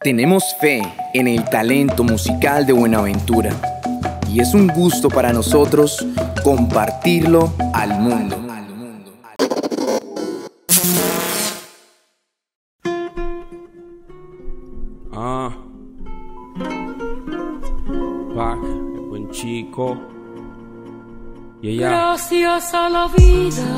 Tenemos fe en el talento musical de Buenaventura y es un gusto para nosotros compartirlo al mundo. Pac, el buen chico. Gracias a la vida,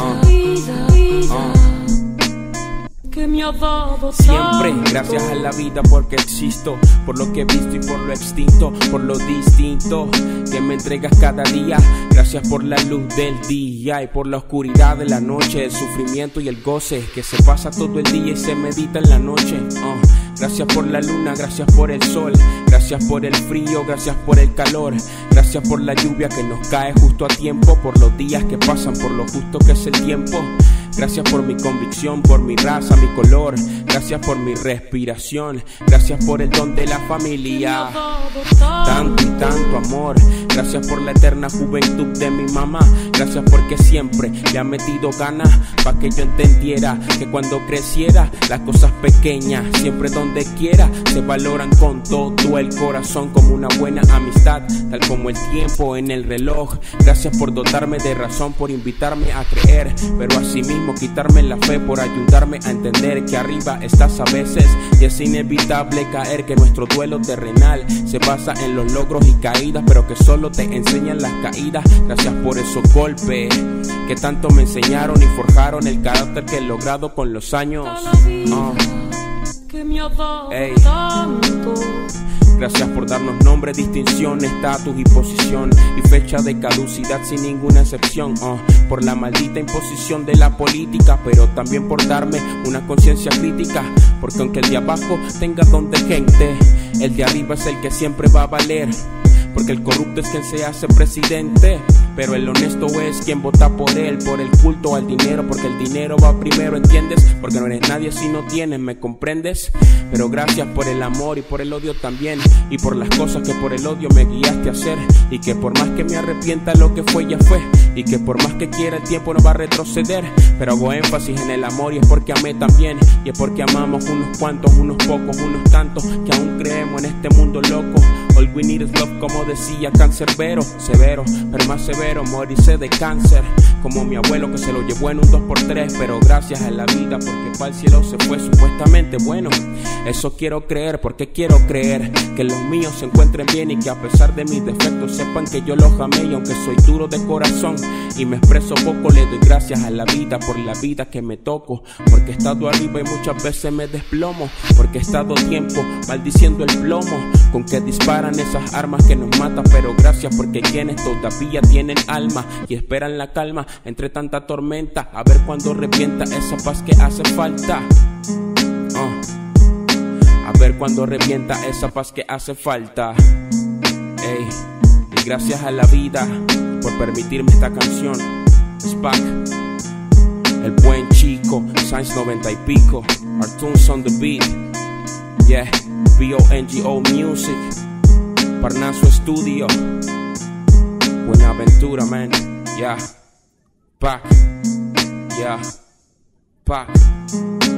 que me ha dado siempre, tanto. gracias a la vida porque existo, por lo que he visto y por lo extinto, por lo distinto que me entregas cada día. Gracias por la luz del día y por la oscuridad de la noche, el sufrimiento y el goce que se pasa todo el día y se medita en la noche. Gracias por la luna, gracias por el sol, gracias por el frío, gracias por el calor, gracias por la lluvia que nos cae justo a tiempo, por los días que pasan, por lo justo que es el tiempo. Gracias por mi convicción, por mi raza, mi color, gracias por mi respiración, gracias por el don de la familia, tanto y tanto amor. Gracias por la eterna juventud de mi mamá, gracias porque siempre le ha metido ganas pa' que yo entendiera que cuando creciera las cosas pequeñas, siempre donde quiera, se valoran con todo el corazón, como una buena amistad, tal como el tiempo en el reloj. Gracias por dotarme de razón, por invitarme a creer, pero asimismo quitarme la fe, por ayudarme a entender que arriba estás a veces y es inevitable caer, que nuestro duelo terrenal se basa en los logros y caídas, pero que solo te enseñan las caídas. Gracias por esos golpes que tanto me enseñaron y forjaron el carácter que he logrado con los años. Que me ha dado tanto. Gracias por darnos nombre, distinción, estatus y posición y fecha de caducidad sin ninguna excepción. Por la maldita imposición de la política, pero también por darme una conciencia crítica, porque aunque el de abajo tenga don de gente, el de arriba es el que siempre va a valer. Porque el corrupto es quien se hace presidente, pero el honesto es quien vota por él, por el culto al dinero, porque el dinero va primero, ¿entiendes? Porque no eres nadie si no tienes, ¿me comprendes? Pero gracias por el amor y por el odio también, y por las cosas que por el odio me guiaste a hacer, y que por más que me arrepienta lo que fue ya fue, y que por más que quiera el tiempo no va a retroceder, pero hago énfasis en el amor y es porque amé también, y es porque amamos unos cuantos, unos pocos, unos tantos, que aún creemos en este mundo loco. All we need is love, como decía Cancerbero, severo, pero más severo, morirse de cáncer, como mi abuelo que se lo llevó en un 2x3, pero gracias a la vida porque para el cielo se fue supuestamente bueno. Eso quiero creer, porque quiero creer que los míos se encuentren bien y que a pesar de mis defectos sepan que yo los amé, y aunque soy duro de corazón y me expreso poco, le doy gracias a la vida por la vida que me toco, porque he estado arriba y muchas veces me desplomo, porque he estado tiempo maldiciendo el plomo con que disparan esas armas que nos matan, pero gracias porque quienes todavía tienen alma y esperan la calma entre tanta tormenta, a ver cuando revienta esa paz que hace falta. A ver cuando revienta esa paz que hace falta. Y gracias a la vida por permitirme esta canción. Es Pac, el buen chico, Science 90 y pico, Artunes on the beat, yeah, BONGO Music, Parnaso Studio, Buenaventura, man, yeah, Pac, yeah, Pac.